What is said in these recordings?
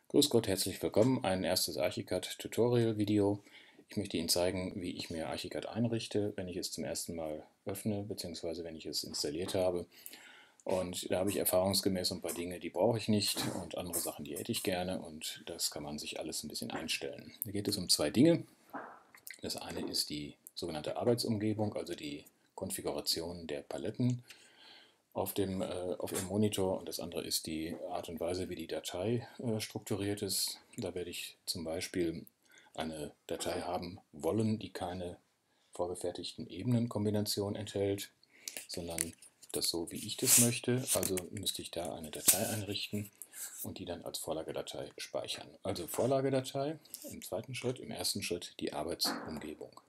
Grüß Gott, herzlich willkommen. Ein erstes Archicad-Tutorial-Video. Ich möchte Ihnen zeigen, wie ich mir Archicad einrichte, wenn ich es zum ersten Mal öffne, beziehungsweise wenn ich es installiert habe. Und da habe ich erfahrungsgemäß ein paar Dinge, die brauche ich nicht und andere Sachen, die hätte ich gerne, und das kann man sich alles ein bisschen einstellen. Hier geht es um zwei Dinge. Das eine ist die sogenannte Arbeitsumgebung, also die Konfiguration der Paletten auf Ihrem Monitor, und das andere ist die Art und Weise, wie die Datei strukturiert ist. Da werde ich zum Beispiel eine Datei haben wollen, die keine vorgefertigten Ebenenkombinationen enthält, sondern das so, wie ich das möchte. Also müsste ich da eine Datei einrichten und die dann als Vorlagedatei speichern. Also Vorlagedatei im zweiten Schritt, im ersten Schritt die Arbeitsumgebung.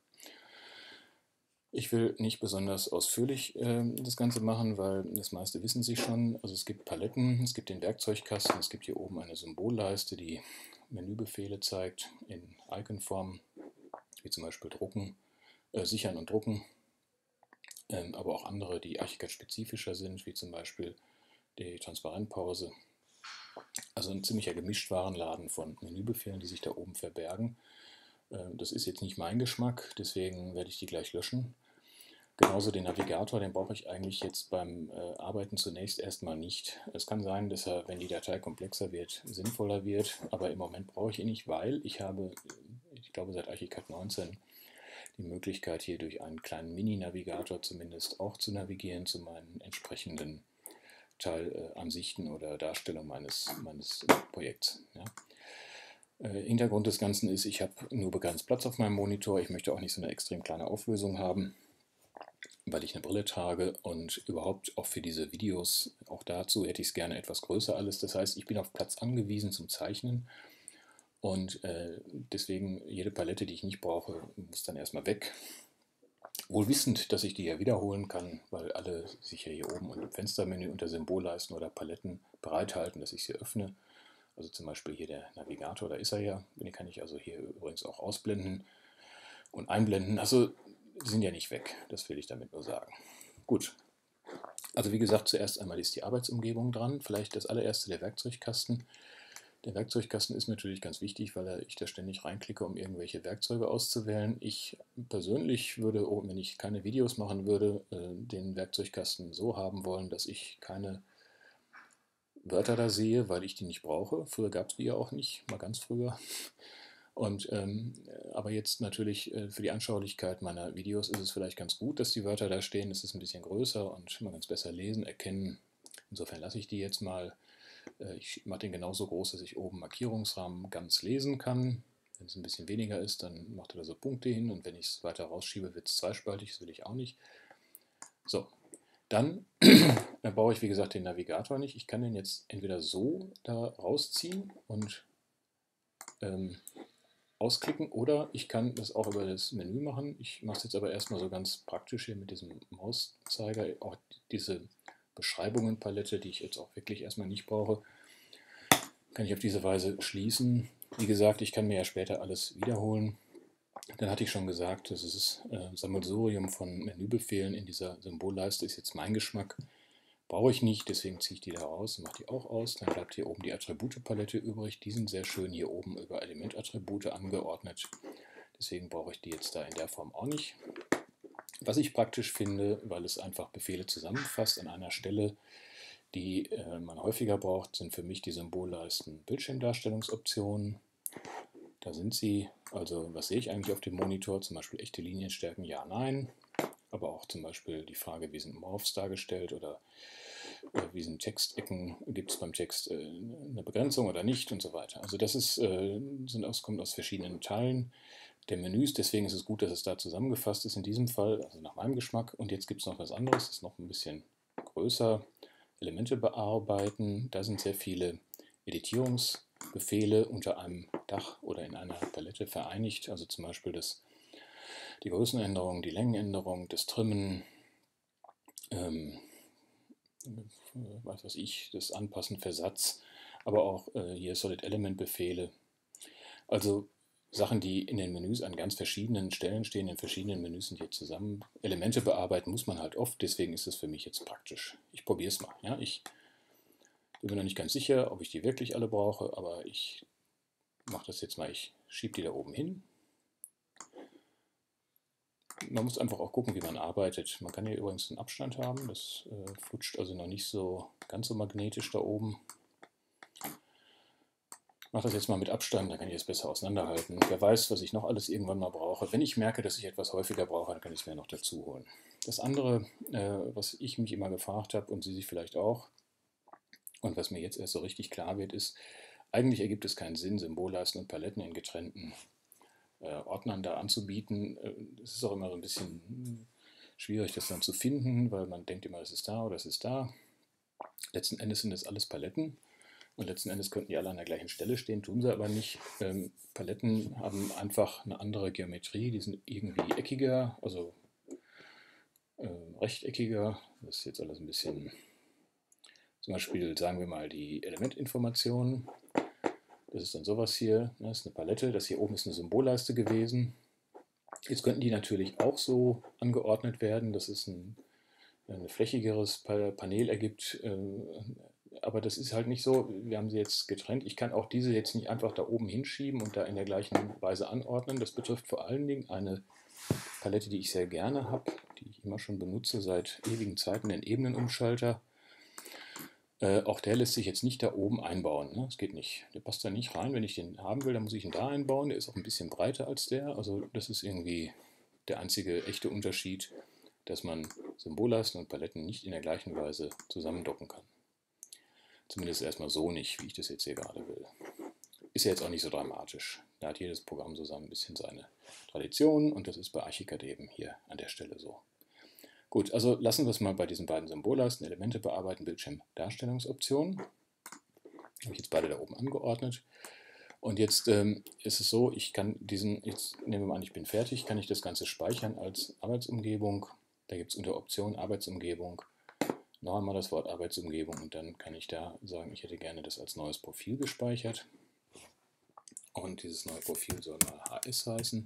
Ich will nicht besonders ausführlich das Ganze machen, weil das meiste wissen Sie schon. Also es gibt Paletten, es gibt den Werkzeugkasten, es gibt hier oben eine Symbolleiste, die Menübefehle zeigt in Iconform, wie zum Beispiel drucken, sichern und drucken, aber auch andere, die Archicad-spezifischer sind, wie zum Beispiel die Transparentpause. Also ein ziemlicher Gemischtwarenladen von Menübefehlen, die sich da oben verbergen. Das ist jetzt nicht mein Geschmack, deswegen werde ich die gleich löschen. Genauso den Navigator, den brauche ich eigentlich jetzt beim Arbeiten zunächst erstmal nicht. Es kann sein, dass er, wenn die Datei komplexer wird, sinnvoller wird, aber im Moment brauche ich ihn nicht, weil ich habe, ich glaube seit Archicad 19, die Möglichkeit hier durch einen kleinen Mini-Navigator zumindest auch zu navigieren zu meinen entsprechenden Teilansichten oder Darstellung meines Projekts. Ja. Hintergrund des Ganzen ist, ich habe nur begrenzt Platz auf meinem Monitor, ich möchte auch nicht so eine extrem kleine Auflösung haben, weil ich eine Brille trage, und überhaupt auch für diese Videos, auch dazu hätte ich es gerne etwas größer alles. Das heißt, ich bin auf Platz angewiesen zum Zeichnen, und deswegen jede Palette, die ich nicht brauche, muss dann erstmal weg. Wohl wissend, dass ich die ja wiederholen kann, weil alle sich ja hier oben unter dem Fenstermenü unter Symbolleisten oder Paletten bereithalten, dass ich sie öffne. Also zum Beispiel hier der Navigator, da ist er ja. Den kann ich also hier übrigens auch ausblenden und einblenden. Also die sind ja nicht weg, das will ich damit nur sagen. Gut, also wie gesagt, zuerst einmal ist die Arbeitsumgebung dran. Vielleicht das allererste der Werkzeugkasten. Der Werkzeugkasten ist natürlich ganz wichtig, weil ich da ständig reinklicke, um irgendwelche Werkzeuge auszuwählen. Ich persönlich würde, wenn ich keine Videos machen würde, den Werkzeugkasten so haben wollen, dass ich keine Wörter da sehe, weil ich die nicht brauche. Früher gab es die ja auch nicht, mal ganz früher. Und, aber jetzt natürlich für die Anschaulichkeit meiner Videos ist es vielleicht ganz gut, dass die Wörter da stehen. Es ist ein bisschen größer und man kann es besser lesen, erkennen. Insofern lasse ich die jetzt mal. Ich mache den genauso groß, dass ich oben Markierungsrahmen ganz lesen kann. Wenn es ein bisschen weniger ist, dann macht er da so Punkte hin, und wenn ich es weiter rausschiebe, wird es zweispaltig, das will ich auch nicht. So, dann brauche ich wie gesagt den Navigator nicht. Ich kann den jetzt entweder so da rausziehen und ausklicken, oder ich kann das auch über das Menü machen. Ich mache es jetzt aber erstmal so ganz praktisch hier mit diesem Mauszeiger. Auch diese Beschreibungen-Palette, die ich jetzt auch wirklich erstmal nicht brauche, kann ich auf diese Weise schließen. Wie gesagt, ich kann mir ja später alles wiederholen. Dann hatte ich schon gesagt, das ist Sammelsurium von Menübefehlen in dieser Symbolleiste, ist jetzt mein Geschmack. Brauche ich nicht, deswegen ziehe ich die da raus und mache die auch aus. Dann bleibt hier oben die Attribute-Palette übrig. Die sind sehr schön hier oben über Elementattribute angeordnet. Deswegen brauche ich die jetzt da in der Form auch nicht. Was ich praktisch finde, weil es einfach Befehle zusammenfasst an einer Stelle, die man häufiger braucht, sind für mich die Symbolleisten Bildschirmdarstellungsoptionen. Da sind sie. Also was sehe ich eigentlich auf dem Monitor? Zum Beispiel echte Linienstärken, ja, nein. Aber auch zum Beispiel die Frage, wie sind Morphs dargestellt, oder wie sind Textecken, gibt es beim Text eine Begrenzung oder nicht, und so weiter. Also das ist, kommt aus verschiedenen Teilen der Menüs, deswegen ist es gut, dass es da zusammengefasst ist in diesem Fall, also nach meinem Geschmack. Und jetzt gibt es noch was anderes, das ist noch ein bisschen größer. Elemente bearbeiten, da sind sehr viele Editierungsbefehle unter einem Dach oder in einer Palette vereinigt, also zum Beispiel die Größenänderung, die Längenänderung, das Trimmen, was weiß ich, das Anpassen, Versatz, aber auch hier Solid Element Befehle. Also Sachen, die in den Menüs an ganz verschiedenen Stellen stehen, in verschiedenen Menüs sind hier zusammen. Elemente bearbeiten muss man halt oft, deswegen ist es für mich jetzt praktisch. Ich probiere es mal. Ja? Ich Bin mir noch nicht ganz sicher, ob ich die wirklich alle brauche, aber ich mache das jetzt mal. Ich schiebe die da oben hin. Man muss einfach auch gucken, wie man arbeitet. Man kann hier übrigens einen Abstand haben. Das flutscht also noch nicht so ganz so magnetisch da oben. Ich mache das jetzt mal mit Abstand, dann kann ich es besser auseinanderhalten. Wer weiß, was ich noch alles irgendwann mal brauche. Wenn ich merke, dass ich etwas häufiger brauche, dann kann ich es mir noch dazu holen. Das andere, was ich mich immer gefragt habe und Sie sich vielleicht auch, und was mir jetzt erst so richtig klar wird, ist, eigentlich ergibt es keinen Sinn, Symbolleisten und Paletten in getrennten Ordnern da anzubieten. Es ist auch immer so ein bisschen schwierig, das dann zu finden, weil man denkt immer, das ist da oder das ist da. Letzten Endes sind das alles Paletten und letzten Endes könnten die alle an der gleichen Stelle stehen, tun sie aber nicht. Paletten haben einfach eine andere Geometrie, die sind irgendwie eckiger, also rechteckiger. Das ist jetzt alles ein bisschen, zum Beispiel sagen wir mal die Elementinformationen. Das ist dann sowas hier, das ist eine Palette, das hier oben ist eine Symbolleiste gewesen. Jetzt könnten die natürlich auch so angeordnet werden, dass es ein flächigeres Panel ergibt, aber das ist halt nicht so, wir haben sie jetzt getrennt. Ich kann auch diese jetzt nicht einfach da oben hinschieben und da in der gleichen Weise anordnen. Das betrifft vor allen Dingen eine Palette, die ich sehr gerne habe, die ich immer schon benutze, seit ewigen Zeiten, den Ebenenumschalter. Auch der lässt sich jetzt nicht da oben einbauen. Ne? Das geht nicht. Der passt da nicht rein. Wenn ich den haben will, dann muss ich ihn da einbauen. Der ist auch ein bisschen breiter als der. Also das ist irgendwie der einzige echte Unterschied, dass man Symbolleisten und Paletten nicht in der gleichen Weise zusammendocken kann. Zumindest erstmal so nicht, wie ich das jetzt hier gerade will. Ist ja jetzt auch nicht so dramatisch. Da hat jedes Programm so ein bisschen seine Tradition und das ist bei Archicad eben hier an der Stelle so. Gut, also lassen wir es mal bei diesen beiden Symbolleisten, Elemente bearbeiten, Bildschirmdarstellungsoptionen. Habe ich jetzt beide da oben angeordnet. Und jetzt ist es so, ich kann diesen, jetzt nehmen wir mal an, ich bin fertig, kann ich das Ganze speichern als Arbeitsumgebung. Da gibt es unter Option Arbeitsumgebung noch einmal das Wort Arbeitsumgebung und dann kann ich da sagen, ich hätte gerne das als neues Profil gespeichert. Und dieses neue Profil soll mal HS heißen.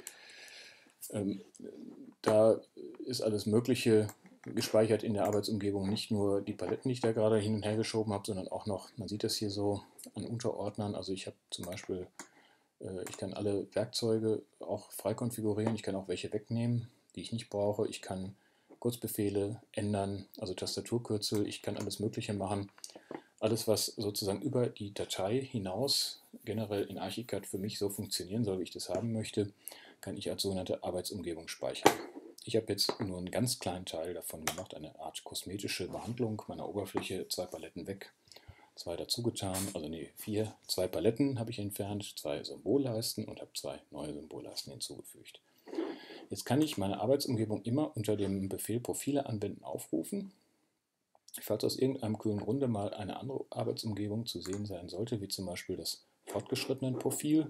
Da ist alles Mögliche gespeichert in der Arbeitsumgebung, nicht nur die Paletten, die ich da gerade hin und her geschoben habe, sondern auch noch, man sieht das hier so an Unterordnern, also ich habe zum Beispiel, ich kann alle Werkzeuge auch frei konfigurieren, ich kann auch welche wegnehmen, die ich nicht brauche, ich kann Kurzbefehle ändern, also Tastaturkürzel, ich kann alles Mögliche machen. Alles, was sozusagen über die Datei hinaus generell in Archicad für mich so funktionieren soll, wie ich das haben möchte, kann ich als sogenannte Arbeitsumgebung speichern. Ich habe jetzt nur einen ganz kleinen Teil davon gemacht, eine Art kosmetische Behandlung meiner Oberfläche, 2 Paletten weg, 2 dazugetan, also nee, 4, 2 Paletten habe ich entfernt, 2 Symbolleisten und habe 2 neue Symbolleisten hinzugefügt. Jetzt kann ich meine Arbeitsumgebung immer unter dem Befehl Profile anwenden aufrufen. Falls aus irgendeinem kühlen Grunde mal eine andere Arbeitsumgebung zu sehen sein sollte, wie zum Beispiel das fortgeschrittenen Profil,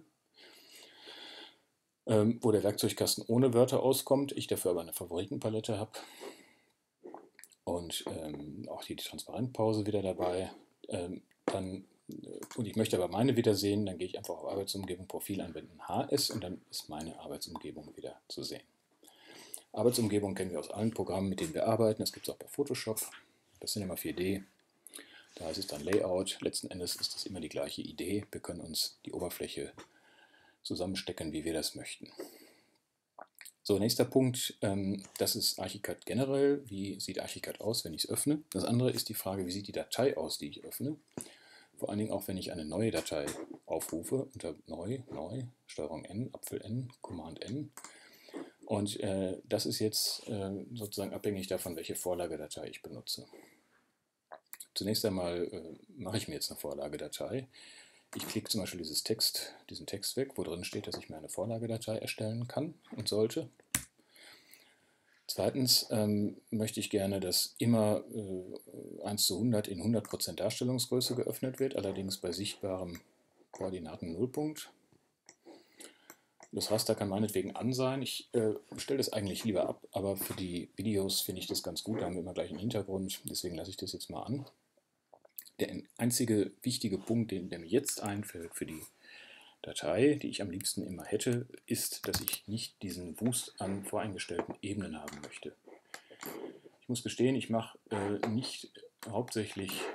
wo der Werkzeugkasten ohne Wörter auskommt, ich dafür aber eine Favoritenpalette habe und auch die Transparentpause wieder dabei, und ich möchte aber meine wieder sehen, dann gehe ich einfach auf Arbeitsumgebung, Profil anwenden, HS und dann ist meine Arbeitsumgebung wieder zu sehen. Arbeitsumgebung kennen wir aus allen Programmen, mit denen wir arbeiten, das gibt es auch bei Photoshop, das Cinema 4D. Da ist es dann Layout. Letzten Endes ist das immer die gleiche Idee. Wir können uns die Oberfläche zusammenstecken, wie wir das möchten. So, nächster Punkt, das ist Archicad generell. Wie sieht Archicad aus, wenn ich es öffne? Das andere ist die Frage, wie sieht die Datei aus, die ich öffne? Vor allen Dingen auch, wenn ich eine neue Datei aufrufe, unter Neu, Steuerung N, Apfel N, Command N. Und das ist jetzt sozusagen abhängig davon, welche Vorlagedatei ich benutze. Zunächst einmal mache ich mir jetzt eine Vorlagedatei. Ich klicke zum Beispiel diesen Text weg, wo drin steht, dass ich mir eine Vorlagedatei erstellen kann und sollte. Zweitens möchte ich gerne, dass immer 1:100 in 100% Darstellungsgröße geöffnet wird, allerdings bei sichtbarem Koordinaten-Nullpunkt. Das Raster kann meinetwegen an sein. Ich stelle das eigentlich lieber ab, aber für die Videos finde ich das ganz gut. Da haben wir immer gleich einen Hintergrund, deswegen lasse ich das jetzt mal an. Der einzige wichtige Punkt, der mir jetzt einfällt für die Datei, die ich am liebsten immer hätte, ist, dass ich nicht diesen Wust an voreingestellten Ebenen haben möchte. Ich muss gestehen, ich mache nicht hauptsächlich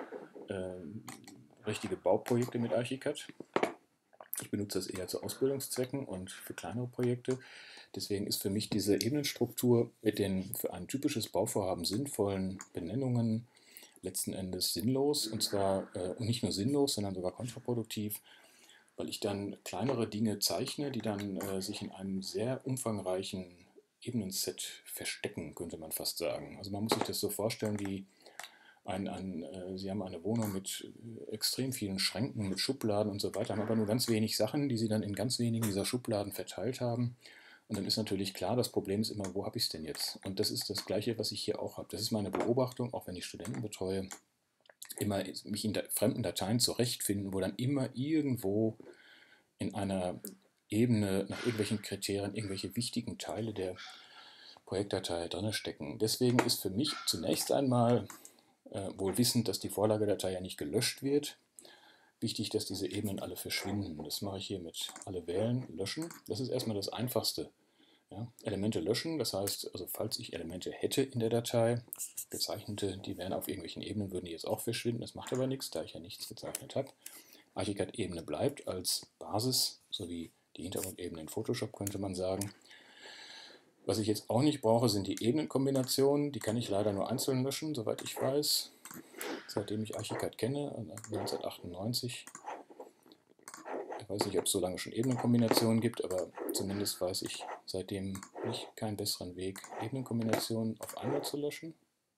richtige Bauprojekte mit Archicad. Ich benutze das eher zu Ausbildungszwecken und für kleinere Projekte. Deswegen ist für mich diese Ebenenstruktur mit den für ein typisches Bauvorhaben sinnvollen Benennungen letzten Endes sinnlos. Und zwar nicht nur sinnlos, sondern sogar kontraproduktiv, weil ich dann kleinere Dinge zeichne, die dann sich in einem sehr umfangreichen Ebenenset verstecken, könnte man fast sagen. Also man muss sich das so vorstellen wie Sie haben eine Wohnung mit extrem vielen Schränken, mit Schubladen und so weiter, haben aber nur ganz wenig Sachen, die Sie dann in ganz wenigen dieser Schubladen verteilt haben. Und dann ist natürlich klar, das Problem ist immer, wo habe ich es denn jetzt? Und das ist das Gleiche, was ich hier auch habe. Das ist meine Beobachtung, auch wenn ich Studenten betreue, immer mich in fremden Dateien zurechtfinden, wo dann immer irgendwo in einer Ebene nach irgendwelchen Kriterien irgendwelche wichtigen Teile der Projektdatei drin stecken. Deswegen ist für mich zunächst einmal, wohl wissend, dass die Vorlagedatei ja nicht gelöscht wird, wichtig, dass diese Ebenen alle verschwinden. Das mache ich hier mit alle wählen, löschen. Das ist erstmal das Einfachste. Ja, Elemente löschen, das heißt, also falls ich Elemente hätte in der Datei, gezeichnete, die wären auf irgendwelchen Ebenen, würden die jetzt auch verschwinden. Das macht aber nichts, da ich ja nichts gezeichnet habe. Archicad-Ebene bleibt als Basis, sowie die Hintergrundebene in Photoshop, könnte man sagen. Was ich jetzt auch nicht brauche, sind die Ebenenkombinationen. Die kann ich leider nur einzeln löschen, soweit ich weiß. Seitdem ich Archicad kenne, 1998. Ich weiß nicht, ob es so lange schon Ebenenkombinationen gibt, aber zumindest weiß ich seitdem nicht keinen besseren Weg, Ebenenkombinationen auf einmal zu löschen.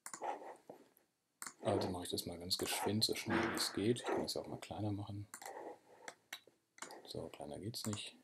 Also mache ich das mal ganz geschwind, so schnell wie es geht. Ich kann das ja auch mal kleiner machen. So, kleiner geht es nicht.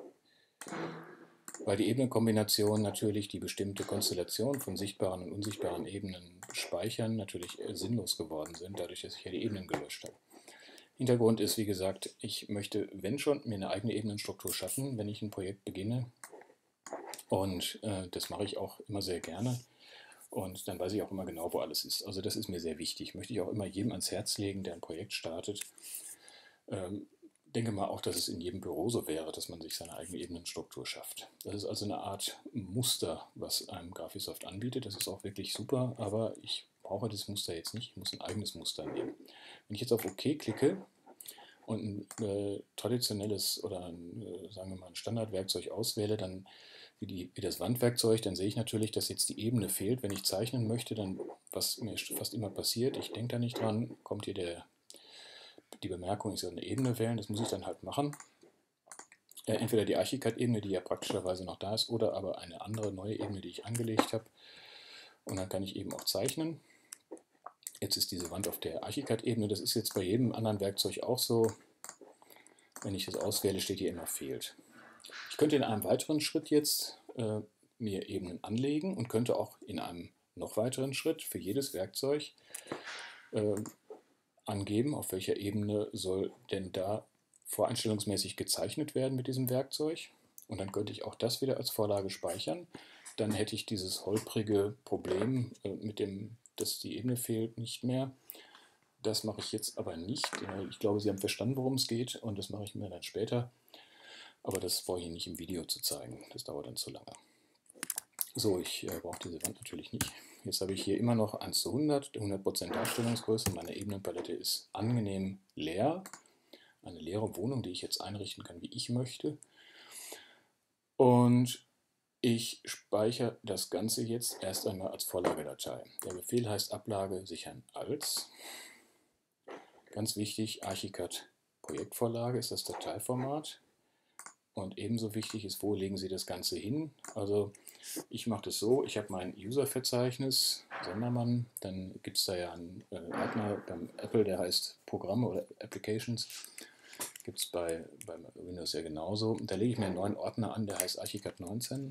Weil die Ebenenkombinationen natürlich die bestimmte Konstellation von sichtbaren und unsichtbaren Ebenen speichern, natürlich sinnlos geworden sind, dadurch, dass ich ja die Ebenen gelöscht habe. Hintergrund ist, wie gesagt, ich möchte, wenn schon, mir eine eigene Ebenenstruktur schaffen, wenn ich ein Projekt beginne. Und das mache ich auch immer sehr gerne. Und dann weiß ich auch immer genau, wo alles ist. Also das ist mir sehr wichtig. Möchte ich auch immer jedem ans Herz legen, der ein Projekt startet. Denke mal auch, dass es in jedem Büro so wäre, dass man sich seine eigene Ebenenstruktur schafft. Das ist also eine Art Muster, was einem Graphisoft anbietet. Das ist auch wirklich super, aber ich brauche das Muster jetzt nicht. Ich muss ein eigenes Muster nehmen. Wenn ich jetzt auf OK klicke und ein traditionelles oder sagen wir mal ein Standardwerkzeug auswähle, dann wie das Wandwerkzeug, dann sehe ich natürlich, dass jetzt die Ebene fehlt. Wenn ich zeichnen möchte, dann, was mir fast immer passiert, ich denke da nicht dran, kommt hier die Bemerkung, ich soll eine Ebene wählen, das muss ich dann halt machen. Entweder die Archicad-Ebene, die ja praktischerweise noch da ist, oder aber eine andere neue Ebene, die ich angelegt habe. Und dann kann ich eben auch zeichnen. Jetzt ist diese Wand auf der Archicad-Ebene, das ist jetzt bei jedem anderen Werkzeug auch so. Wenn ich das auswähle, steht hier immer fehlt. Ich könnte in einem weiteren Schritt jetzt mir Ebenen anlegen und könnte auch in einem noch weiteren Schritt für jedes Werkzeug angeben, auf welcher Ebene soll denn da voreinstellungsmäßig gezeichnet werden mit diesem Werkzeug. Und dann könnte ich auch das wieder als Vorlage speichern. Dann hätte ich dieses holprige Problem mit dem, dass die Ebene fehlt, nicht mehr. Das mache ich jetzt aber nicht. Ich glaube, Sie haben verstanden, worum es geht, und das mache ich mir dann später. Aber das brauche ich Ihnen nicht im Video zu zeigen. Das dauert dann zu lange. So, ich brauche diese Wand natürlich nicht. Jetzt habe ich hier immer noch 1:100, 100% Darstellungsgröße. Meine Ebenenpalette ist angenehm leer. Eine leere Wohnung, die ich jetzt einrichten kann, wie ich möchte. Und ich speichere das Ganze jetzt erst einmal als Vorlagedatei. Der Befehl heißt Ablage sichern als. Ganz wichtig, Archicad Projektvorlage ist das Dateiformat. Und ebenso wichtig ist, wo legen Sie das Ganze hin. Also ich mache das so, ich habe mein User-Verzeichnis, Sendermann, dann gibt es da ja einen Ordner beim Apple, der heißt Programme oder Applications. Gibt es bei Windows ja genauso. Da lege ich mir einen neuen Ordner an, der heißt Archicad 19.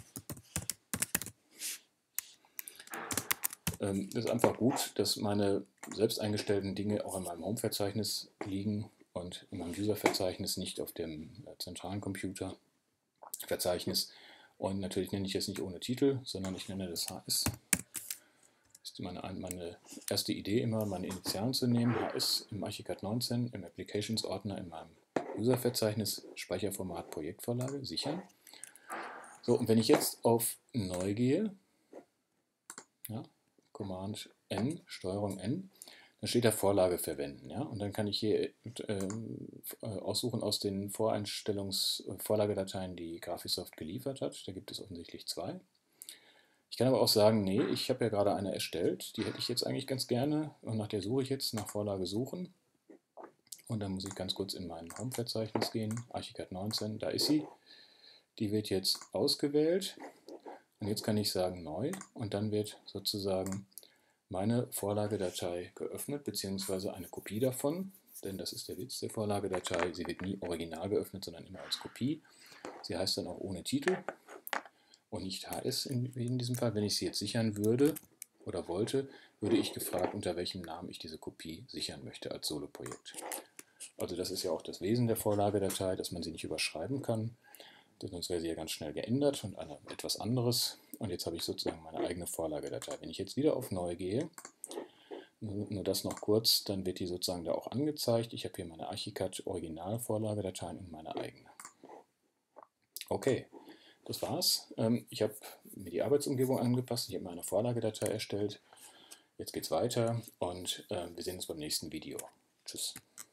Das ist einfach gut, dass meine selbst eingestellten Dinge auch in meinem Home-Verzeichnis liegen und in meinem User-Verzeichnis, nicht auf dem zentralen Computer-Verzeichnis. Und natürlich nenne ich es nicht ohne Titel, sondern ich nenne das HS. Das ist meine erste Idee immer, meine Initialen zu nehmen. HS im Archicad 19, im Applications-Ordner in meinem User-Verzeichnis, Speicherformat Projektvorlage, sichern. So, und wenn ich jetzt auf Neu gehe, ja, Command N, Steuerung N, Dann steht da Vorlage verwenden. Ja? Und dann kann ich hier aussuchen aus den Voreinstellungs-Vorlagedateien, die Graphisoft geliefert hat. Da gibt es offensichtlich 2. Ich kann aber auch sagen, nee, ich habe ja gerade eine erstellt, die hätte ich jetzt eigentlich ganz gerne und nach der suche ich jetzt, nach Vorlage suchen. Und dann muss ich ganz kurz in mein Home-Verzeichnis gehen, Archicad 19, da ist sie. Die wird jetzt ausgewählt und jetzt kann ich sagen neu und dann wird sozusagen meine Vorlagedatei geöffnet, beziehungsweise eine Kopie davon, denn das ist der Witz der Vorlagedatei, sie wird nie original geöffnet, sondern immer als Kopie. Sie heißt dann auch ohne Titel und nicht HS wie in diesem Fall. Wenn ich sie jetzt sichern würde oder wollte, würde ich gefragt, unter welchem Namen ich diese Kopie sichern möchte als Solo-Projekt. Also das ist ja auch das Wesen der Vorlagedatei, dass man sie nicht überschreiben kann. Sonst wäre sie ja ganz schnell geändert und etwas anderes. Und jetzt habe ich sozusagen meine eigene Vorlagedatei. Wenn ich jetzt wieder auf Neu gehe, nur das noch kurz, dann wird die sozusagen da auch angezeigt. Ich habe hier meine Archicad Original-Vorlagedateien und meine eigene. Okay, das war's. Ich habe mir die Arbeitsumgebung angepasst. Ich habe meine Vorlagedatei erstellt. Jetzt geht's weiter und wir sehen uns beim nächsten Video. Tschüss.